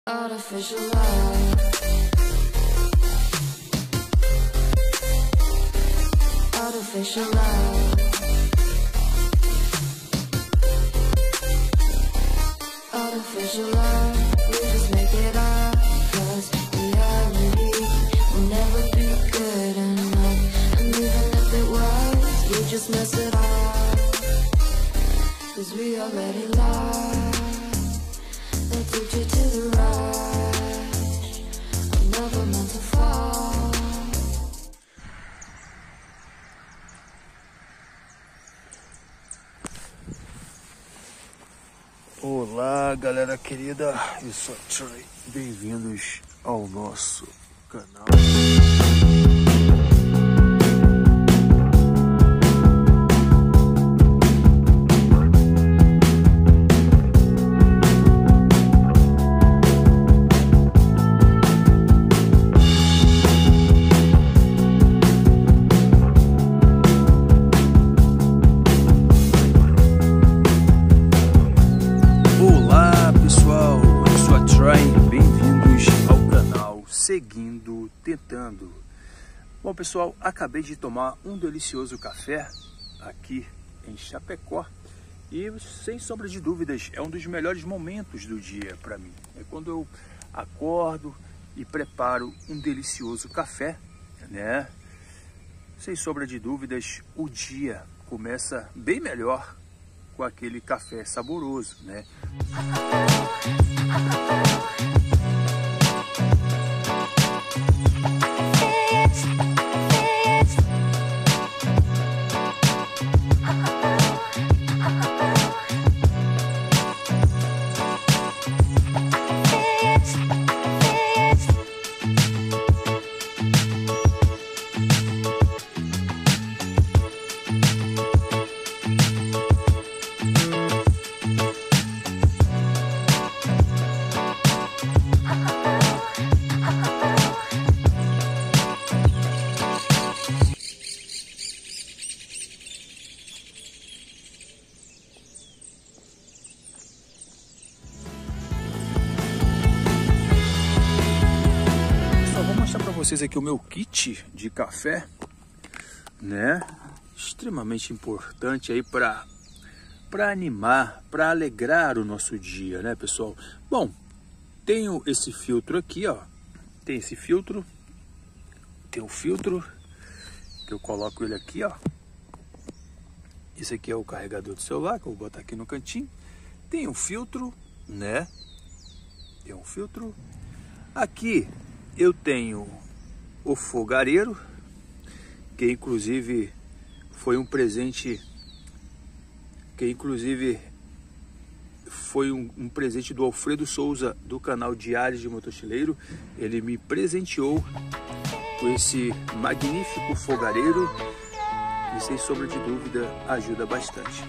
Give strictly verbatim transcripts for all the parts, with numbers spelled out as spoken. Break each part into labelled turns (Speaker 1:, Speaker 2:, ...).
Speaker 1: Artificial light. Artificial light. Artificial light. We just make it up, 'cause reality will never be good enough. And even if it was, we just mess it up, 'cause we already lost. Addicted to the rush. I'm never meant to fall.
Speaker 2: Olá, galera querida, eu sou a Troy. Bem-vindos ao nosso canal. Bem-vindos ao canal Seguindo Tentando. Bom, pessoal, acabei de tomar um delicioso café aqui em Chapecó e, sem sombra de dúvidas, é um dos melhores momentos do dia para mim. É quando eu acordo e preparo um delicioso café, né? Sem sombra de dúvidas, o dia começa bem melhor com aquele café saboroso, né? Vocês aqui o meu kit de café, né? Extremamente importante aí para para animar, para alegrar o nosso dia, né, pessoal? Bom, tenho esse filtro aqui, ó. Tem esse filtro, tem o filtro que eu coloco ele aqui, ó. Esse aqui é o carregador do celular que eu vou botar aqui no cantinho. Tem um filtro, né? Tem um filtro. Aqui eu tenho o fogareiro, que inclusive foi um presente, que inclusive foi um, um presente do Alfredo Souza, do canal Diários de Motochileiro. Ele me presenteou com esse magnífico fogareiro e, sem sombra de dúvida, ajuda bastante.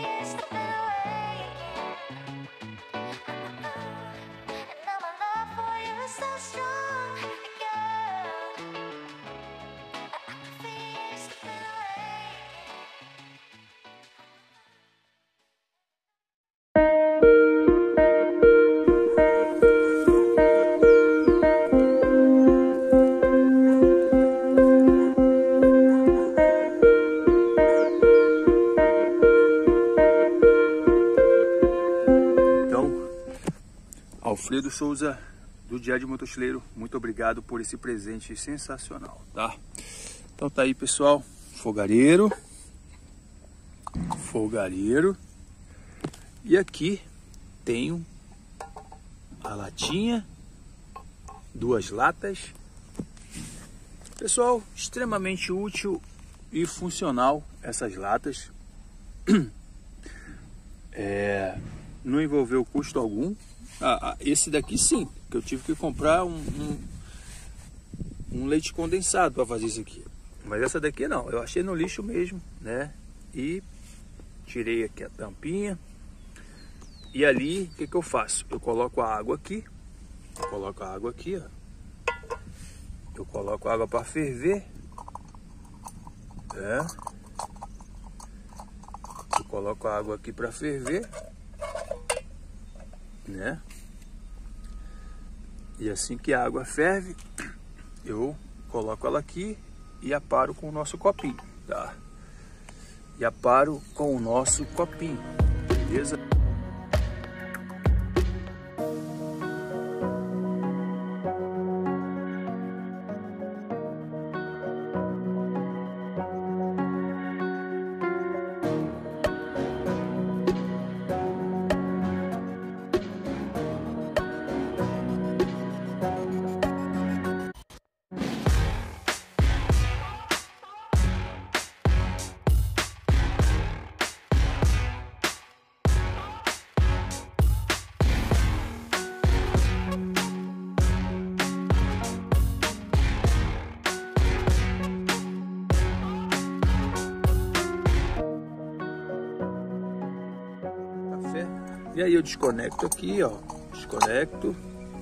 Speaker 2: Alfredo Souza, do Diário de Motochileiro, muito obrigado por esse presente sensacional, tá? Então tá aí, pessoal, fogareiro, fogareiro, e aqui tenho a latinha, duas latas. Pessoal, extremamente útil e funcional essas latas, é, não envolveu custo algum. Ah, ah, esse daqui sim, que eu tive que comprar um, um, um leite condensado para fazer isso aqui. Mas essa daqui não, eu achei no lixo mesmo, né? E tirei aqui a tampinha. E ali, o que que eu faço? Eu coloco a água aqui. Eu coloco a água aqui, ó. Eu coloco a água para ferver. É. Eu coloco a água aqui para ferver, né? E assim que a água ferve, eu coloco ela aqui e aparo com o nosso copinho, tá? E aparo com o nosso copinho, beleza? E aí eu desconecto aqui, ó, desconecto,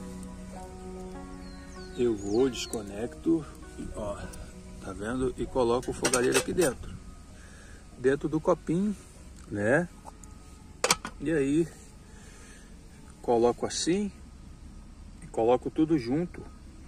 Speaker 2: eu vou, desconecto, ó, tá vendo? E coloco o fogareiro aqui dentro, dentro do copinho, né? E aí, coloco assim, e coloco tudo junto.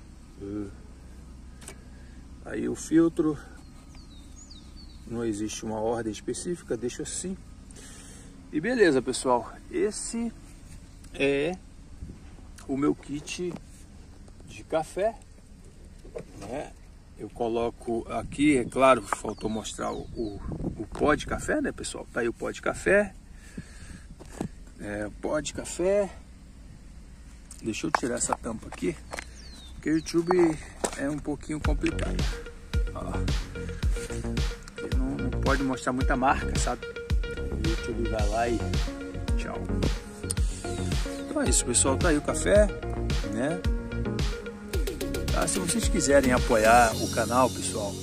Speaker 2: Aí o filtro, não existe uma ordem específica, deixo assim. E beleza, pessoal, esse é o meu kit de café, né? Eu coloco aqui, é claro, faltou mostrar o, o, o pó de café, né, pessoal? Tá aí o pó de café, é, pó de café. Deixa eu tirar essa tampa aqui, porque o YouTube é um pouquinho complicado. Ó, não, não pode mostrar muita marca, sabe? O YouTube vai lá e tchau. Então é isso, pessoal, tá aí o café, né? Tá? Se vocês quiserem apoiar o canal, pessoal,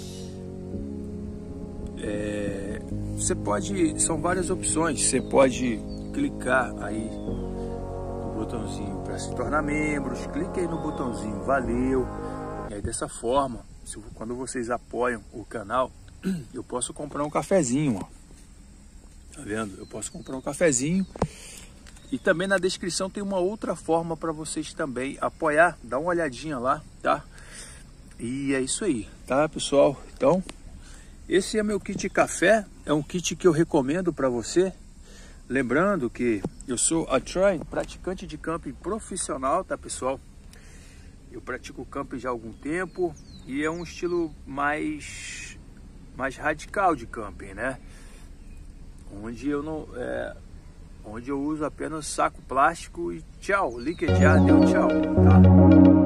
Speaker 2: é, você pode, são várias opções. Você pode clicar aí no botãozinho para se tornar membros, clique aí no botãozinho valeu, e aí dessa forma, se, quando vocês apoiam o canal, eu posso comprar um cafezinho, ó. Tá vendo? Eu posso comprar um cafezinho. E também na descrição tem uma outra forma para vocês também apoiar. Dá uma olhadinha lá, tá? E é isso aí, tá, pessoal? Então, esse é meu kit café. É um kit que eu recomendo para você. Lembrando que eu sou a Troy, praticante de camping profissional, tá, pessoal? Eu pratico camping já há algum tempo. E é um estilo mais, mais radical de camping, né? Onde eu não é, onde eu uso apenas saco plástico e tchau, liquejar, deu tchau, tá?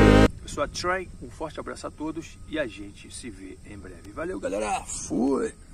Speaker 2: Troy, um forte abraço a todos e a gente se vê em breve. Valeu, galera! Fui!